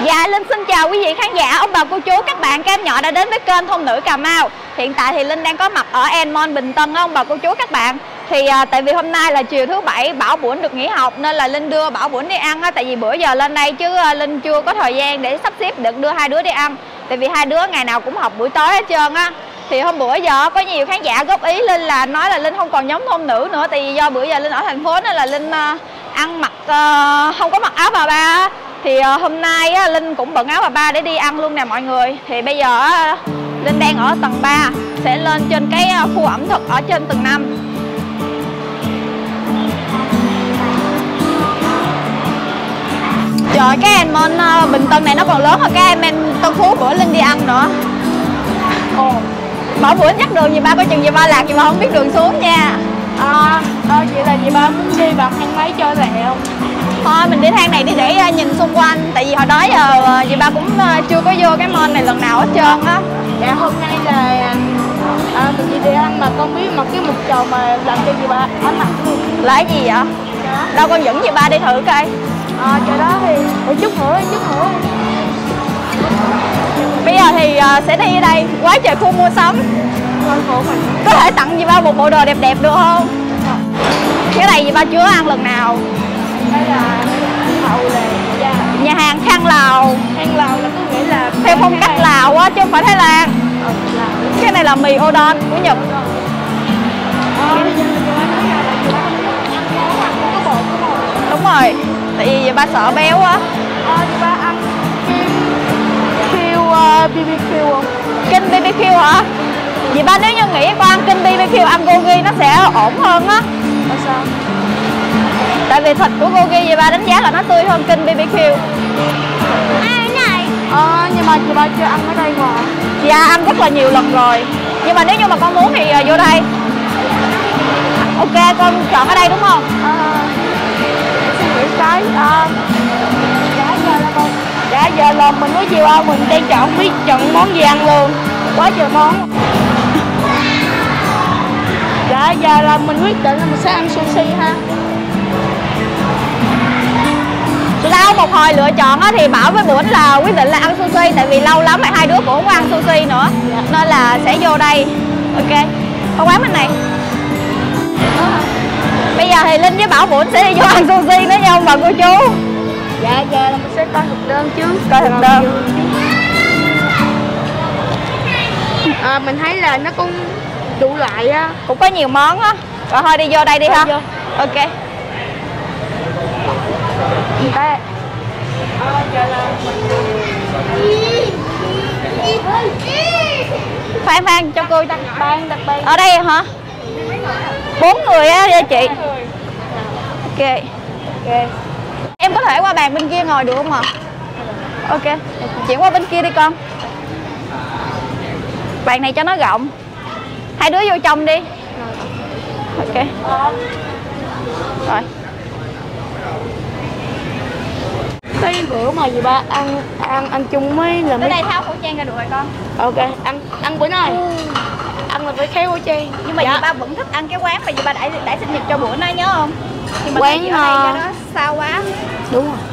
Dạ, Linh xin chào quý vị khán giả, ông bà cô chú, các bạn, các em nhỏ đã đến với kênh Thôn Nữ Cà Mau. Hiện tại thì Linh đang có mặt ở Enmon Bình Tân ông bà cô chú các bạn. Thì tại vì hôm nay là chiều thứ Bảy, Bảo Bủn được nghỉ học nên là Linh đưa Bảo Bủn đi ăn á. Tại vì bữa giờ lên đây chứ Linh chưa có thời gian để sắp xếp được đưa hai đứa đi ăn. Tại vì hai đứa ngày nào cũng học buổi tối hết trơn á. Thì hôm bữa giờ có nhiều khán giả góp ý Linh là nói là Linh không còn nhóm Thôn Nữ nữa. Tại vì do bữa giờ Linh ở thành phố nên là Linh ăn mặc không có mặc áo bà ba. Thì hôm nay á, Linh cũng bận áo bà ba để đi ăn luôn nè mọi người. Thì bây giờ á, Linh đang ở tầng 3, sẽ lên trên cái khu ẩm thực ở trên tầng 5. Trời, cái Enmon Bình Tân này nó còn lớn hơn cái Enmon Tân Phú bữa Linh đi ăn nữa. Ồ, Bảo bữa nhắc đường gì ba, coi chừng gì ba lạc gì ba không biết đường xuống nha. Vậy là chị ba muốn đi bằng thang máy cho lẹ không? Thôi mình đi thang này đi để nhìn xung quanh. Tại vì hồi đó giờ dì ba cũng chưa có vô cái mall này lần nào hết trơn á. Dạ hôm nay là mình đi ăn mà con biết mặc cái mục trầu mà làm cho dì ba ám mặt luôn. Là cái gì vậy? Dạ. Đâu con dẫn dì ba đi thử coi. Chỗ đó thì chút nữa. Bây giờ thì sẽ đi ở đây, quá trời khu mua sắm. Có thể tặng dì ba một bộ đồ đẹp đẹp được không? Cái này dì ba chưa ăn lần nào. Đây là hậu là nhà hàng Khang Lào. Khang Lào là có nghĩa là theo phong cách Lào á chứ không phải Thái Lan. Cái này là mì udon của Nhật. Đúng rồi, tại vì ba sợ béo á. Dì ba ăn BBQ không? Kinh BBQ hả? Dì ba nếu như nghĩ con ăn kinh BBQ ăn gogi nó sẽ ổn hơn á. Tại sao? Tại vì thịt của gogi dì ba đánh giá là nó tươi hơn kinh BBQ. Này. Nhưng mà dì ba chưa ăn ở đây mà. Dạ ăn rất là nhiều lần rồi. Nhưng mà nếu như mà con muốn thì vô đây. Ok, con chọn ở đây đúng không? Suy nghĩ cái giờ là mình mới chiều mình đang chọn biết chọn món gì ăn luôn. Quá trời món. Dạ giờ là mình quyết định là mình sẽ ăn sushi ha. Sau một hồi lựa chọn á, thì Bảo với Bủn là quyết định là ăn sushi. Tại vì lâu lắm rồi hai đứa cũng không có ăn sushi nữa. Nên là sẽ vô đây. Ok, có quán bên này. Bây giờ thì Linh với Bảo Bủn sẽ đi vô ăn sushi nữa nha ông bà cô chú. Dạ giờ là mình sẽ coi thực đơn trước. Coi thực đơn. Mình thấy là nó cũng đủ loại á. Cũng có nhiều món á. Rồi thôi đi vô đây đi ha. Ok. Đây. Phan cho cô đặt bàn. ở đây hả? 4 người á chị. Ok. Em có thể qua bàn bên kia ngồi được không ạ? Ok. Chuyển qua bên kia đi con. Bàn này cho nó rộng. Hai đứa vô trong đi. Ok. Rồi. Cái bữa mà dì ba ăn chung mới là Tới đây tháo khẩu trang ra được rồi con. Ok, ăn bữa nay. Ăn là phải khéo khẩu trang. Nhưng mà dì ba vẫn thích ăn cái quán mà dì ba đãi sinh nhật cho bữa nay nhớ không? Nhưng mà quán ở đây cho nó xa quá. Đúng rồi.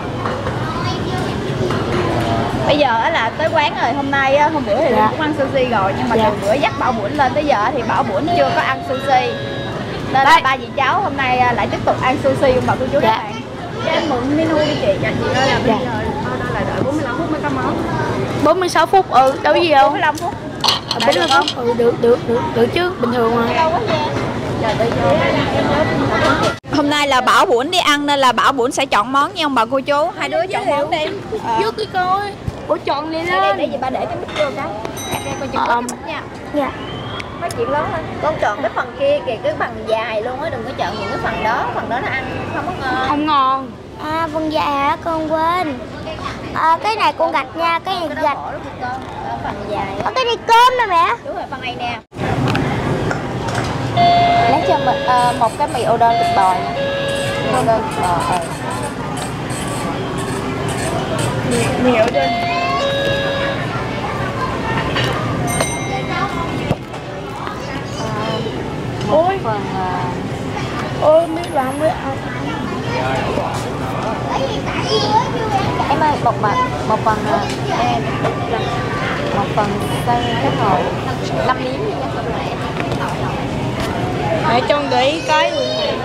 Bây giờ là tới quán rồi, hôm nay hôm bữa thì Linh cũng ăn sushi rồi. Nhưng mà từ bữa dắt Bảo Bủn lên tới giờ thì Bảo Bủn chưa có ăn sushi. Nên là ba dì cháu hôm nay lại tiếp tục ăn sushi ông bà cô chú các bạn. Cho em mượn menu đi chị. Dạ chị ơi là bây giờ order là đợi 45 phút mới có món. 46 phút, đâu có gì đâu. 45 phút. 45 phút, được chứ, bình thường mà. Lâu quá vậy. Hôm nay là Bảo Bủn đi ăn nên là Bảo Bủn sẽ chọn món nha ông bà cô chú. Hai đứa chọn món đi. Trước cái coi. Ủa chọn đi lên. Để gì ba để cái mic vô cái. Coi chừng có mic nha. Dạ. Nói chuyện lớn hơn. Con chọn cái phần kia kìa, cái phần dài luôn á, đừng có chọn những cái phần đó nó ăn không có ngon. Không ngon. Phần dài hả? Con quên. Cái này con gạch nha, cái này gạch. Phần dài. Cái này cơm nè mẹ. Đúng rồi, phần này nè. Lấy cho mình một cái mì udon thịt bò nha. Mì udon thịt bò. Mì udon. Ôi. Ôi biết làm với ăn. Em một phần đen, một phần xay cái hộp 5 miếng đi nha. Mẹ Trung để ý cái luôn này.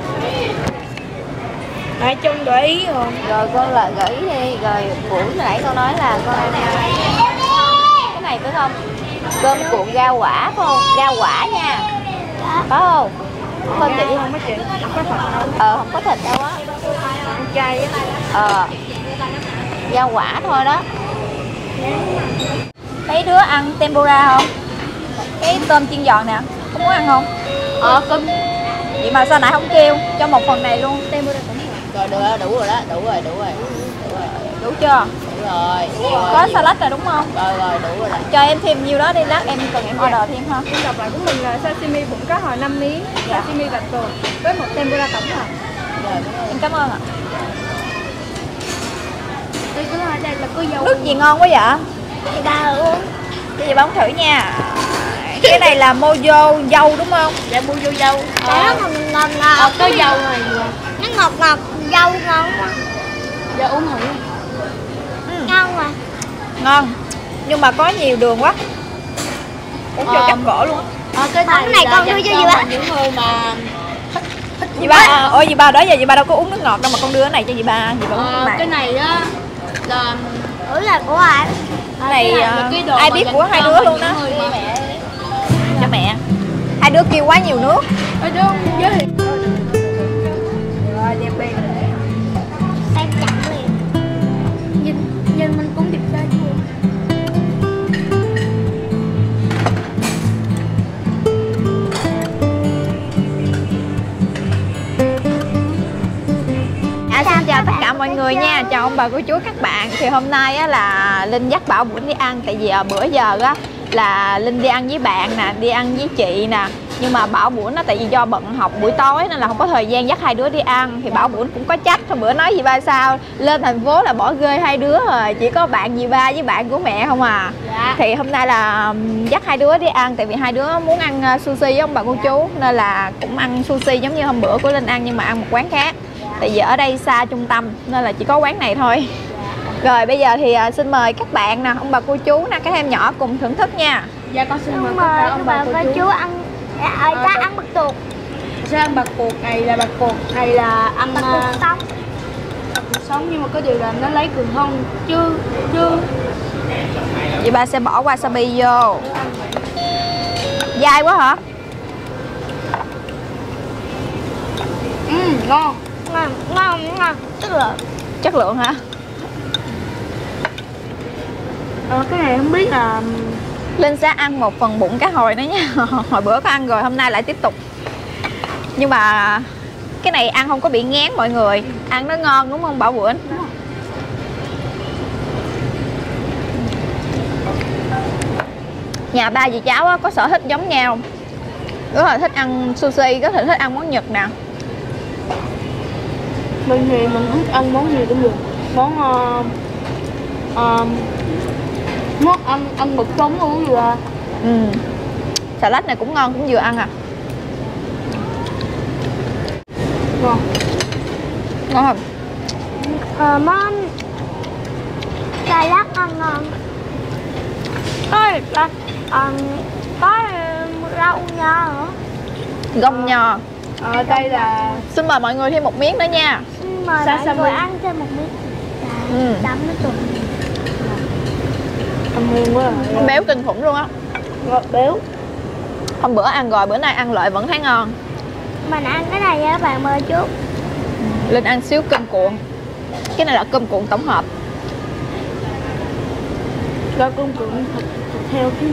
Mẹ Trung để ý rồi. Rồi con lại gợi ý đi. Rồi buổi nãy con nói là con ăn cái này phải không? Cơm cuộn rau quả phải không? Rau quả nha. Có không? Con chị Không có chị, không có thật đâu. không có thịt đâu á. Ăn chay á. Rau quả thôi đó. Mấy đứa ăn tempura không? Cái tôm chiên giòn nè, có muốn ăn không? Cơm. Vậy mà sao nãy không kêu? Cho một phần này luôn. Tempura cũng Rồi được rồi, đủ rồi đó, đủ rồi. đủ chưa? Đủ rồi. Có salad rồi đúng không? Rồi, đủ rồi đó. Cho em thêm nhiêu đó đi, lát em cần em order thêm ha. Em đọc lại của mình là sashimi bụng cá hồi 5 miếng, sashimi bạch tuộc với một tempura tổng hợp. Em cảm ơn ạ. Đây có ở đây là có dâu. Nước gì ngon quá vậy? Thì ba uống. Bây giờ bóng thử nha. Cái này là mojo dâu đúng không? Dạ mua vô dâu. Nó ngọt ngọt. Có dâu này. Nó ngọt ngọt, dâu ngon quá. Dạ uống thử. Ngon mà. Ngon. Nhưng mà có nhiều đường quá. Uống cho cắt cổ luôn á. Cái này con đưa cho dì ba. Những người mà Dì ba, ôi dì ba đó giờ dì ba đâu có uống nước ngọt đâu mà con đưa cái này cho dì ba. Dì ba uống cái cái này. này á là Ủa là của ai? Cái này cái đồ ai mà biết dành của hai cho đứa luôn đó. những người mà mẹ Cho mẹ. Hai đứa kêu quá nhiều nước. Ở đâu giới thiệu. Rồi đẹp đi. Xem chặt liền. Nhìn mình cũng đẹp trai chưa? Xin chào tất cả mọi người nha, chào ông bà cô chú các bạn. Thì hôm nay á, là Linh dắt Bảo Bủn đi ăn. Tại vì bữa giờ á, là Linh đi ăn với bạn nè, đi ăn với chị nè. Nhưng mà Bảo Bủn nó tại vì do bận học buổi tối nên là không có thời gian dắt hai đứa đi ăn. Thì Bảo Bủn cũng có trách, thôi bữa nói dì ba sao lên thành phố là bỏ rơi hai đứa rồi, chỉ có bạn dì ba với bạn của mẹ không à. Thì hôm nay là dắt hai đứa đi ăn. Tại vì hai đứa muốn ăn sushi với ông bà cô chú, nên là cũng ăn sushi giống như hôm bữa của Linh ăn, nhưng mà ăn một quán khác. Tại vì ở đây xa trung tâm nên là chỉ có quán này thôi. Rồi bây giờ thì xin mời các bạn nè, ông bà cô chú nè, các em nhỏ cùng thưởng thức nha. Dạ con xin mời Nhưng tất cả mà ông bà cô chú. ăn ta ăn bạch tuộc. Sao ăn bạch tuộc này là bạch tuộc hay là ăn Bạch tuộc sống. sống, nhưng mà có điều là nó lấy cường thông chưa. Chị ba sẽ bỏ wasabi vô. Dai quá hả? Ngon. Ngon. Chất lượng hả? Cái này không biết là Linh sẽ ăn một phần bụng cá hồi nữa nha. Hồi bữa có ăn rồi, hôm nay lại tiếp tục. Nhưng mà cái này ăn không có bị ngán mọi người. Ăn nó ngon đúng không Bảo Bủn? Nhà ba dì cháu á, có sở thích giống nhau. Rất là thích ăn sushi, rất là thích ăn món Nhật nè. mình thì mình thích ăn món gì cũng được. Món ăn mực sống luôn gì là Salad này cũng ngon, cũng vừa ăn à. ngon. Ngon không? Món cà lát ăn ngon. Có rau nho nữa. Gông nho. Đây là Xin mời mọi người thêm một miếng nữa nha. Xin mời mọi người ăn thêm một miếng. Đấm nó trùng. ăn ngon quá. Béo kinh khủng luôn á. Ngọt béo. Hôm bữa ăn rồi, bữa nay ăn lại vẫn thấy ngon. Mình ăn cái này nha các bạn, mời chút. Linh ăn xíu cơm cuộn. Cái này là cơm cuộn tổng hợp. Rau cơm cuộn thịt heo chứ.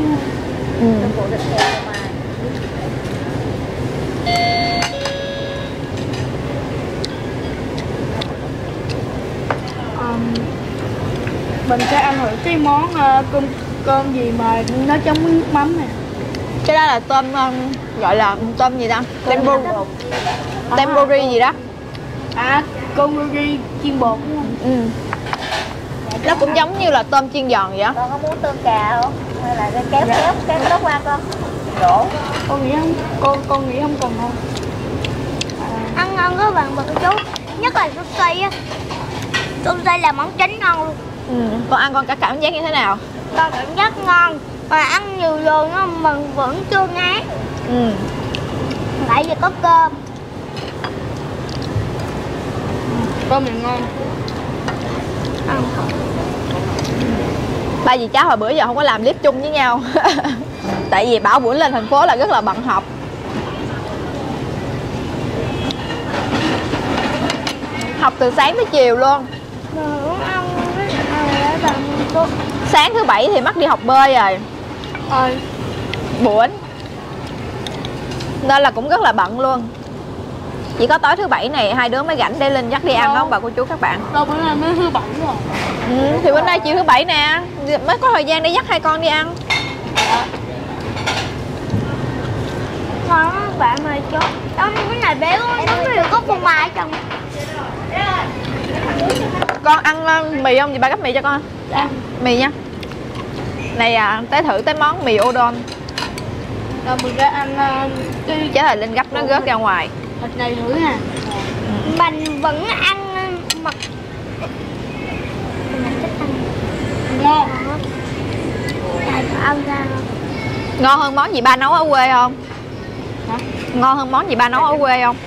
Mình sẽ ăn thử cái món cơm gì mà nó giống nước mắm nè. Cái đó là tôm gọi là tôm gì ta? Tempura gì đó. Cơm curry chiên bột đúng không? Nó cũng giống như là tôm chiên giòn vậy á. Con có muốn tương cà không? Hay là kéo cái đó qua con. Đổ. Con nghĩ không cần không? Ăn ngon các bạn, bà cô chú. Nhất là sushi á. Sushi là món chính ngon luôn. Con ăn con cảm giác như thế nào? Con cảm giác ngon. Mà ăn nhiều rồi mình vẫn chưa ngán. Tại vì có cơm. Cơm này ngon. Ba dì cháu hồi bữa giờ không có làm clip chung với nhau. Tại vì Bảo Bủi lên thành phố là rất là bận học. Học từ sáng tới chiều luôn. Sáng thứ bảy thì mắc đi học bơi rồi. Buồn. Nên là cũng rất là bận luôn. Chỉ có tối thứ bảy này hai đứa mới rảnh để lên dắt đi ăn đó bà cô chú các bạn. Đâu bữa nay mới thứ bảy rồi. Thì bữa nay chiều thứ bảy nè, mới có thời gian để dắt hai con đi ăn. Ngon á bạn ơi chú. Cái này béo nó mới được có phô mai trong. Con ăn mì không? Chị ba gấp mì cho con. Dạ. Mì nha. Này tới thử tới món mì udon. Rồi mình ra ăn cái Chứ là lên gấp nó rớt ra ngoài. thịt này thử nè. Mình vẫn ăn mặt. Ngon. Ăn ra. Ngon hơn món gì ba nấu ở quê không? Hả? Ngon hơn món gì ba nấu ở quê không?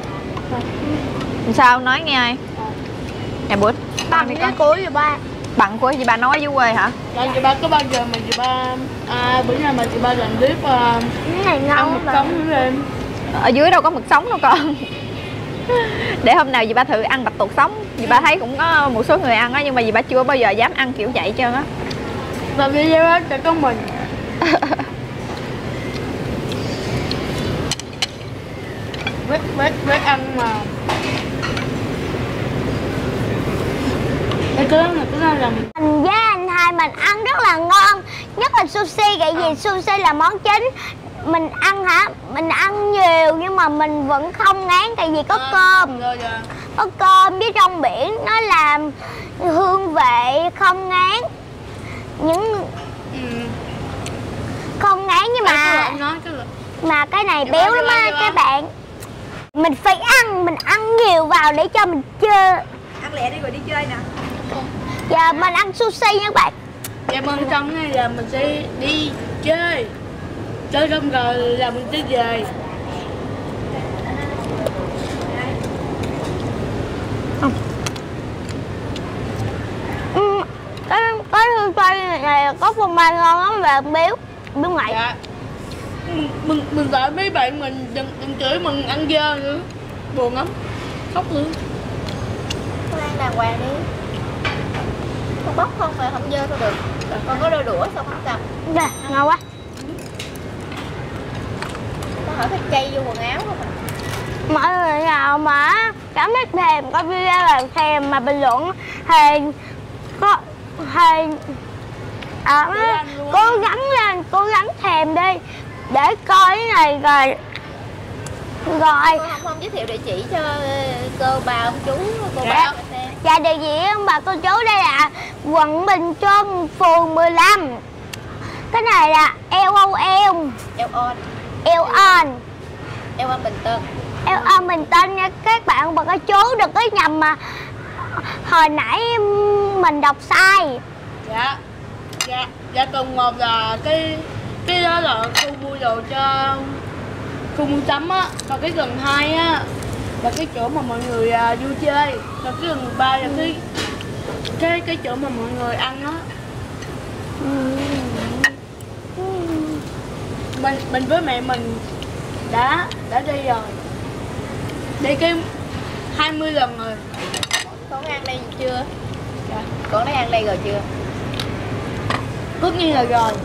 Sao nói nghe ai? Nè Bữa Bằng cái cuối rồi ba. Bằng của chị ba nấu ở dưới quê hả? Dạ chị ba có bao giờ mà chị ba bữa nay mà chị ba làm clip Cái này ngon ăn mực sống nữa em. Ở dưới đâu có mực sống đâu con. Để hôm nào dì ba thử ăn bạch tuộc sống. Dì ba thấy cũng có một số người ăn á, nhưng mà dì ba chưa bao giờ dám ăn kiểu vậy trơn á. Làm video đó cho con mình. Vết ăn mà. Cái đó là Mình với anh hai mình ăn rất là ngon. Nhất là sushi, tại vì sushi là món chính. Mình ăn hả? Mình ăn nhiều nhưng mà mình vẫn không ngán tại vì có cơm. Có cơm với trong biển, nó làm hương vị không ngán. Không ngán nhưng mà cái này béo lắm á các bạn. Mình phải ăn, mình ăn nhiều vào để cho mình chơi. Ăn lẹ đi rồi đi chơi nè. Giờ mình ăn sushi nha các bạn. Dạ bên trong này là mình sẽ đi chơi. Chơi xong rồi là mình sẽ về. Cái sushi này có phô mai ngon lắm và béo ngậy. Dạ. Mình gọi mấy bạn mình đừng chửi mình ăn dơ nữa. Buồn lắm. Khóc luôn. Con ăn đàng hoàng đi. Con bóc không phải không dơ thôi được. Con có đôi đũa xong không cầm. Dạ, ngon quá. Con hỏi phải chay vô quần áo không ạ? Mọi người nào mà cảm thấy thèm coi video là thèm mà bình luận thì cố gắng lên, cố gắng thèm đi để coi cái này rồi Con không giới thiệu địa chỉ cho cô bà ông chú cô bác xem. Dạ địa chỉ ông bà cô chú đây là quận Bình Tân, phường 15. Cái này là LOL Bình Tân. Bình Tân nha các bạn bà cô chú, đừng có nhầm mà hồi nãy mình đọc sai. Dạ còn một là cái đó là khu mua đồ cho khu mua sắm á, còn cái gần 2 á là cái chỗ mà mọi người vui chơi, còn cái gần 3 là cái chỗ mà mọi người ăn á. Mình với mẹ mình đã đi rồi, đi cái 20 lần rồi. Con ăn đây chưa? Dạ. Con đã ăn đây rồi chưa? Tất nhiên là rồi.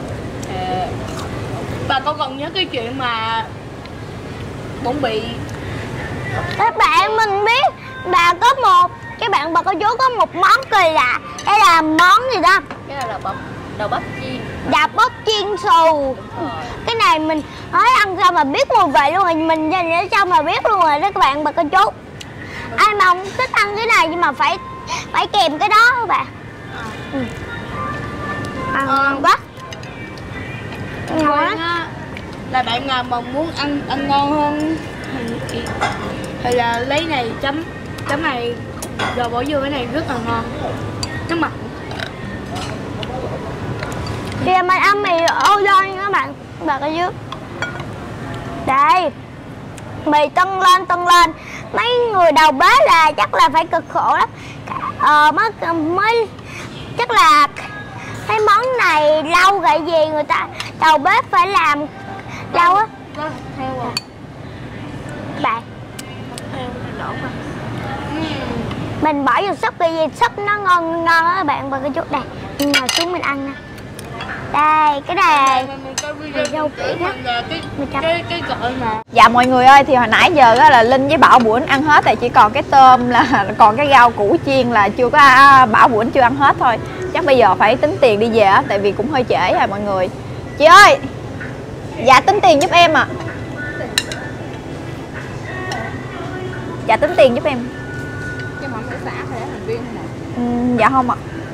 Bà con còn nhớ cái chuyện mà bụng bị Các bạn mình biết bà có một cái bạn bà cô chú có một món kỳ lạ. Đây là món gì đó? Cái này là đầu bắp chiên. Đạp bắp chiên xù. Cái này mình nói ăn sao mà biết mùi vị luôn rồi, mình nhìn ở trong mà biết luôn rồi đó các bạn bà cô chú. Ai mà không thích ăn cái này nhưng mà phải kèm cái đó các bạn. Ngon quá. ngon á. Là bạn nào mà muốn ăn ngon hơn thì là lấy này chấm này Rồi bỏ vô cái này rất là ngon. Nó mặn. Bây giờ mình ăn mì udon nha các bạn. Bật ở dưới. Đây. Mì tưng lên. Mấy người đầu bếp là chắc là phải cực khổ lắm. Mới chắc là cái món này lâu vậy gì người ta đầu bếp phải làm lâu á. Heo à. Bạn Heo đổ mà. mình bỏ vô súp vì súp nó ngon á các bạn. Và cái chút đây mình ngồi xuống mình ăn nè. Đây cái này rau kỹ á. Cái gọi mà. Dạ mọi người ơi, thì hồi nãy giờ á, là Linh với Bảo Bủn ăn hết rồi, chỉ còn cái tôm là còn cái rau củ chiên là chưa có Bảo Bủn chưa ăn hết thôi. Chắc bây giờ phải tính tiền đi về á, tại vì cũng hơi trễ rồi mọi người. Chị ơi, dạ tính tiền giúp em ạ. Dạ tính tiền giúp em. Cái món xã hay là thành viên không ạ? Dạ không ạ.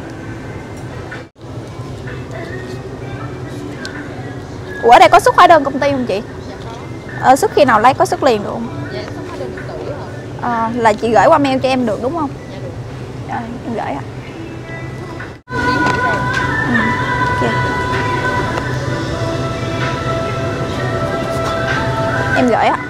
Ủa ở đây có xuất hóa đơn công ty không chị? Dạ Xuất khi nào lấy, có xuất liền được không? dạ xuất hóa đơn điện tử hả? Là chị gửi qua mail cho em được đúng không? Dạ được. Rồi em gửi ạ. Okay. Em gửi ạ.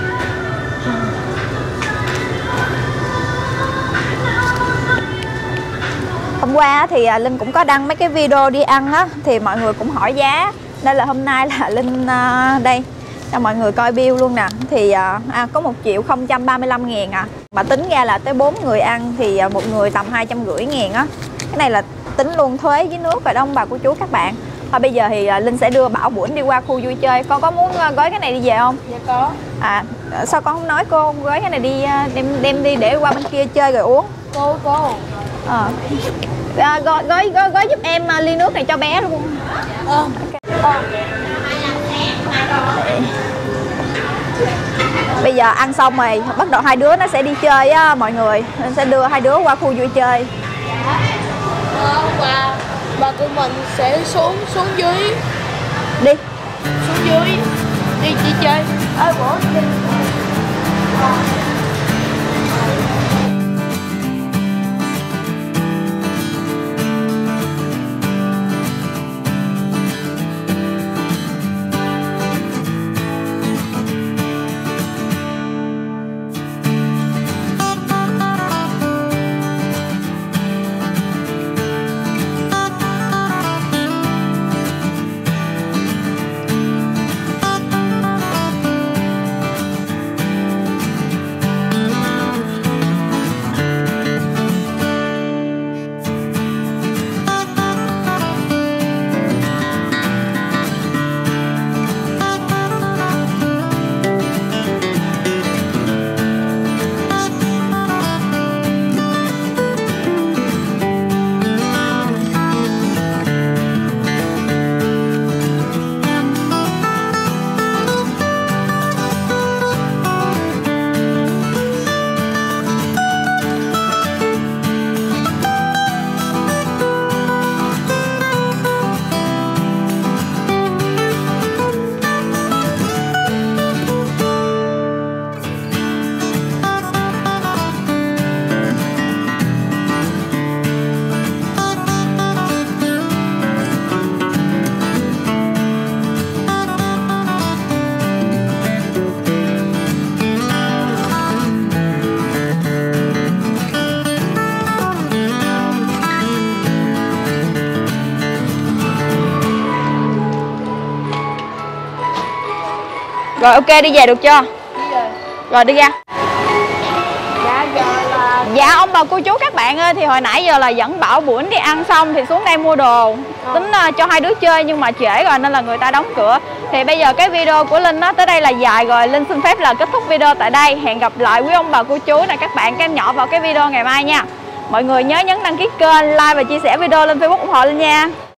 Hôm qua thì Linh cũng có đăng mấy cái video đi ăn á, thì mọi người cũng hỏi giá, nên là hôm nay là Linh đây cho mọi người coi bill luôn nè. Thì có 1.035.000 à, mà tính ra là tới 4 người ăn thì một người tầm 250.000 á. Cái này là tính luôn thuế với nước rồi đó ông bà cô chú các bạn. Thôi bây giờ thì Linh sẽ đưa Bảo Bủn đi qua khu vui chơi. Con có muốn gói cái này đi về không? Dạ có. Sao con không nói cô gói cái này đi, đem đi để qua bên kia chơi rồi uống. Cô Gói giúp em ly nước này cho bé luôn. Bây giờ ăn xong rồi bắt đầu hai đứa nó sẽ đi chơi á mọi người. Nên sẽ đưa hai đứa qua khu vui chơi. Và tụi mình sẽ xuống dưới. Đi. Xuống dưới đi chơi. Rồi ok đi về được chưa? Đi rồi. Rồi đi ra. Dạ giờ là Dạ ông bà cô chú các bạn ơi, thì hồi nãy giờ là dẫn Bảo Bủn đi ăn xong thì xuống đây mua đồ. Tính cho hai đứa chơi nhưng mà trễ rồi nên là người ta đóng cửa. Thì bây giờ cái video của Linh nó tới đây là dài rồi. Linh xin phép là kết thúc video tại đây. Hẹn gặp lại quý ông bà cô chú này các bạn, các em nhỏ vào cái video ngày mai nha. Mọi người nhớ nhấn đăng ký kênh, like và chia sẻ video lên Facebook ủng hộ Linh nha.